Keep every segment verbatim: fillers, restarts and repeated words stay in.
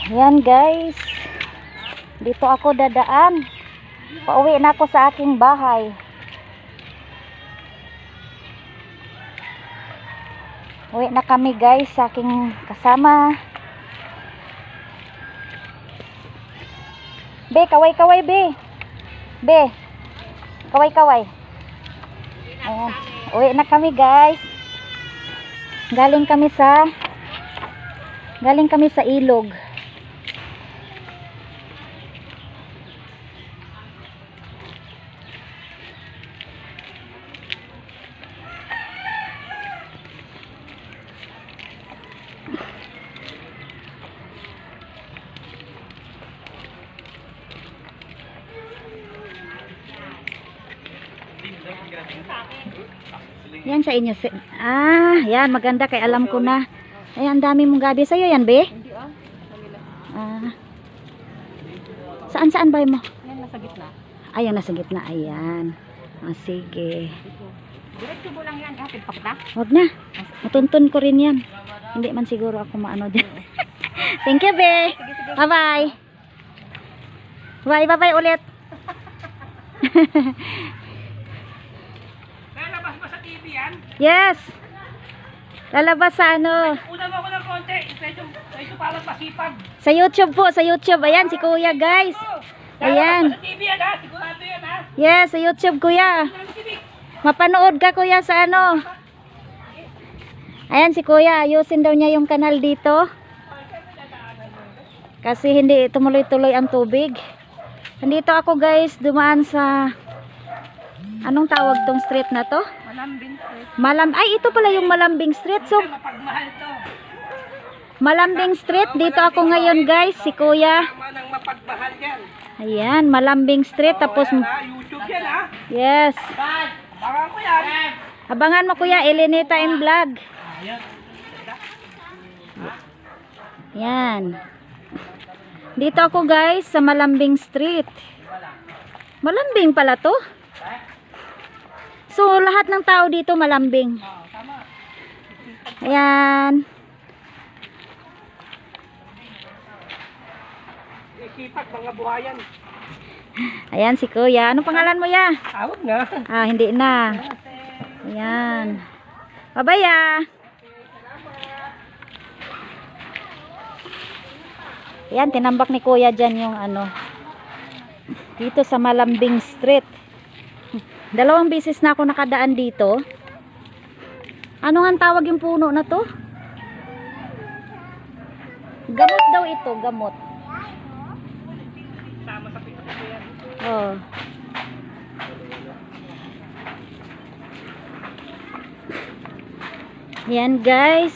Yan guys, dito ako dadaan. Pauwi na ako sa aking bahay. Uwi na kami guys sa aking kasama. Be, kaway kaway be. Be, kaway kaway. Ayan. Uwi na kami guys. Galing kami sa Galing kami sa ilog. Yan sa inyo. Ah, yan maganda kay alam ko na. Ay, ang dami mong gabi sa'yo yan, be? Hindi ah. Ah. Saan saan ba mo? Yan nasa gitna. Ayan nasa gitna. Ayan. Ah, sige. Diretso mo lang yan. Hatid pa kita. Huwag na. Matuntun ko rin yan. Hindi man siguro ako maano din. Thank you, be. Bye-bye. Bye-bye ulit. Lalabas ba sa T V yan? Yes. Lalabas sa ano? Una mo ako ng konti. Ito, ito parang masipag. Sa YouTube po, sa YouTube. Ayan si Kuya, guys. Ayan. Sa T V yan ha. Sigurado yan ha. Yes, sa YouTube, Kuya. Mapanood ka, Kuya, sa ano? Ayan si Kuya. Ayusin daw niya yung kanal dito. Kasi hindi tumuloy-tuloy ang tubig. Nandito ako, guys. Dumaan sa... Anong tawag tong street na to? Malambing street. Malam Ay, ito pala yung Malambing Street. So, Mapagmahal to. Malambing Street. Dito ako ngayon, guys. Si Kuya. Tama ng mapagmahal yan. Ayan, Malambing Street. Tapos, Ayan ha. YouTube yan ha. yes. Baka ko yan. Abangan mo, Kuya. Elenita and Vlog. Yan. Dito ako, guys, sa Malambing Street. Malambing pala to. So, lahat ng tao dito malambing. Ayan. Isipat mga buhayan. Ayan si Kuya. Ano pangalan mo, ya? Tawag na. Ah, hindi na. Ayan. Bye-bye, ya. Ayan, tinambak ni Kuya dyan yung ano. Dito sa Malambing Street. Dalawang beses na ako nakadaan dito. Ano nga tawag yung puno na to? Gamot daw ito, gamot. Tama sa pito yan. Oh. Yan guys.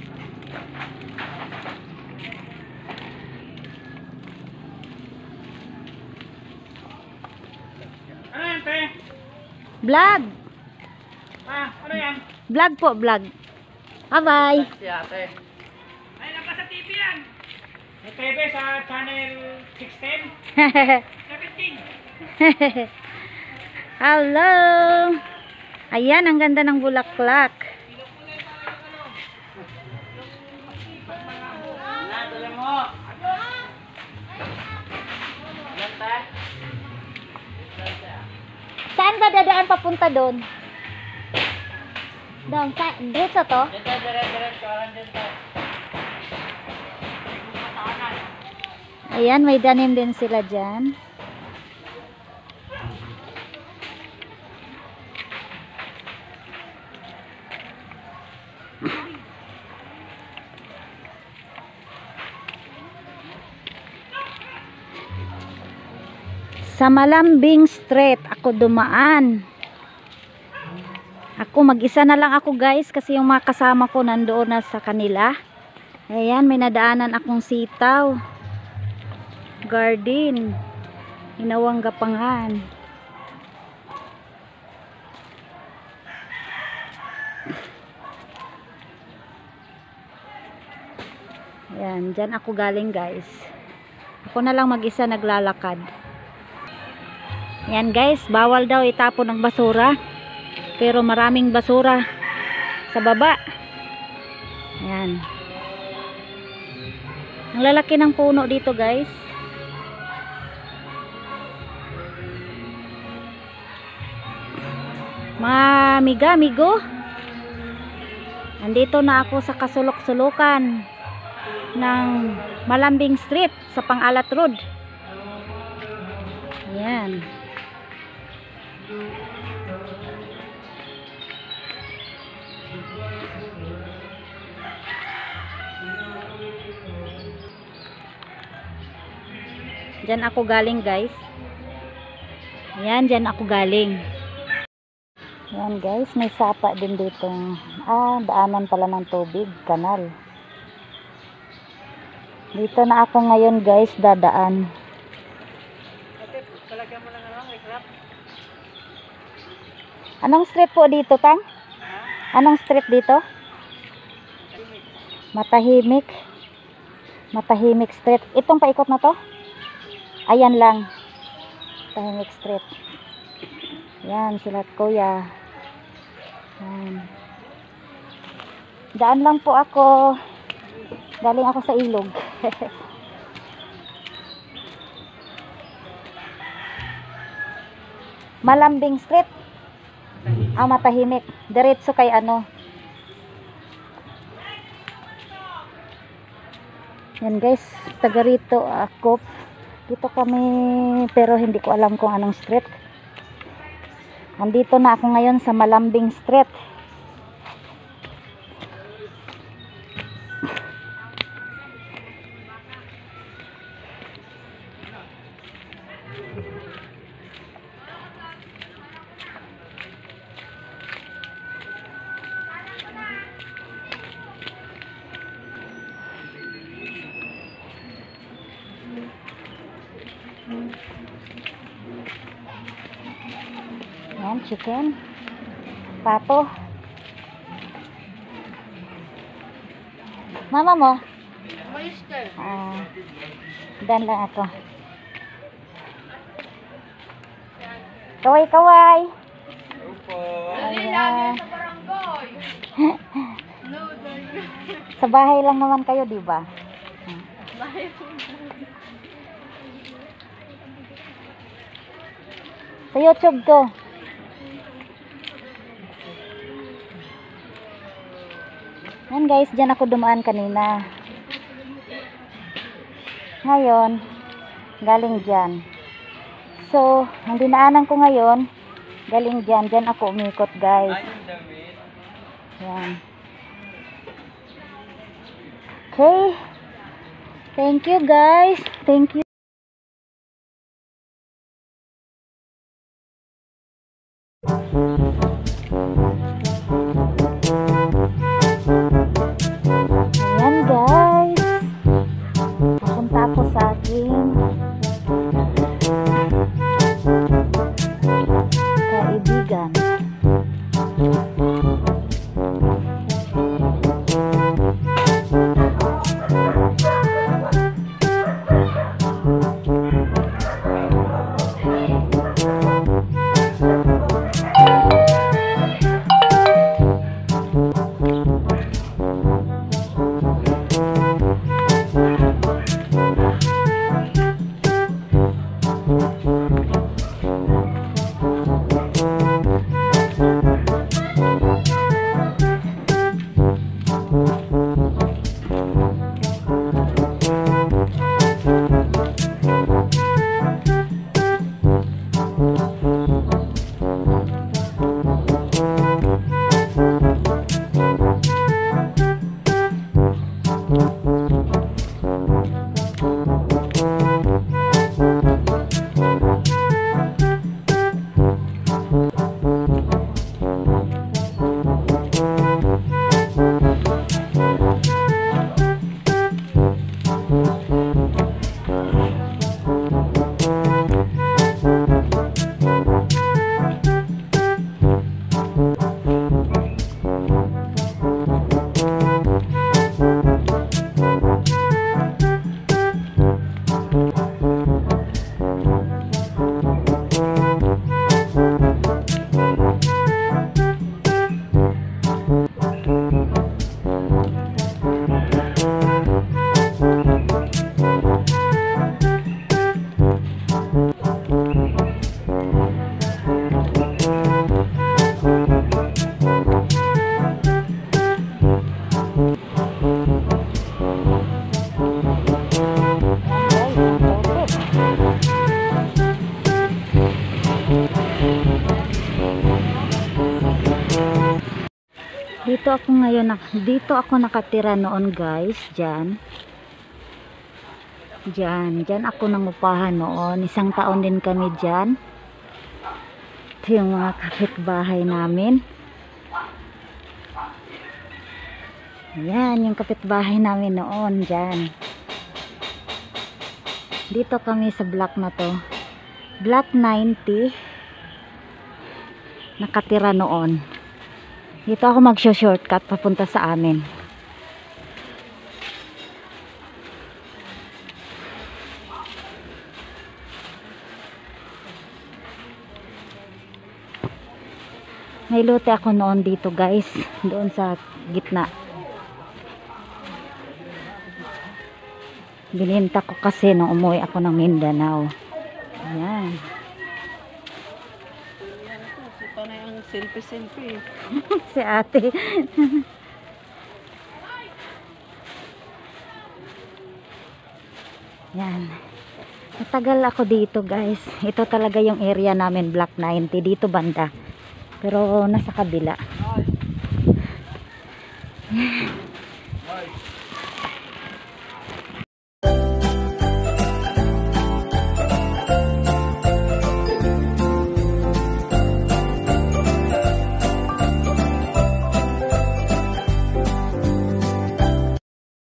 Ano yan, te? Vlog. Ah, ano yan? Vlog po, vlog. Bye-bye. Si ate. Ay, labas sa T V yan. May T V sa channel sixteen, seventeen. Hello. Ayan, ang ganda ng bulaklak. Nadala mo. Ganda. Saan ba dadaan papunta doon? Doon, sa dito to? Dito, dire-diretso lang dito. Ayan, may danim din sila dyan. Sa Malambing Street ako dumaan. Ako mag-isa na lang ako guys kasi yung mga kasama ko nandoon na sa kanila. Ayan, may nadaanan akong sitaw. Garden. Inawang gapangan. Ayan, dyan ako galing guys. Ako na lang mag-isa naglalakad. Yan guys, bawal daw itapon ng basura. Pero maraming basura sa baba. Yan. Ang lalaki ng puno dito, guys. Mga amiga, amigo. Nandito na ako sa kasulok-sulukan ng Malambing Street sa Pangalat Road. Ayan. Diyan ako galing, guys. Ayan, diyan ako galing. Ayan, guys, may sapa din dito. Ah, daanan pala ng tubig, kanal. Dito na ako ngayon, guys, dadaan. Anong street po dito, Tang? Anong street dito? Matahimik. Matahimik Street. Itong paikot na to? Ayan lang. Matahimik Street. Yan, sila kuya. Yan. Daan lang po ako. Galing ako sa ilog. Malambing Street. Ah, matahimik. Diretso kay ano. Yan, guys, taga rito ako. Dito kami, pero hindi ko alam kung anong street. Nandito na ako ngayon sa Malambing Street. Yan, chicken. Pato. Mama mo? Ah, dan lang ako. Kaway-kaway. Ayan. Sa bahay lang naman kayo, di ba? Sa YouTube to. Yan, guys, dyan ako dumaan kanina. Ngayon, galing dyan. So, ang dinaanan ko ngayon, galing dyan. Dyan ako umikot, guys. Yan. Okay. Thank you, guys. Thank you. Ayan, guys. Papunta ako sa aking kaibigan. Dito ako ngayon, nak- dito ako nakatira noon guys, dyan. Dyan, dyan ako nangupahan noon. Isang taon din kami dyan. Ito yung mga kapitbahay namin. Yan, yung kapitbahay namin noon, dyan. Dito kami sa block na to. Block ninety. Nakatira noon. Dito ako mag-shortcut papunta sa amin. May lote ako noon dito guys, doon sa gitna. Bininta ko kasi nung umuwi ako ng Mindanao. Ayan. Ito na yung selfie-selfie. Si ate. Yan. Matagal ako dito guys. Ito talaga yung area namin, Block ninety. Dito banda. Pero nasa kabila.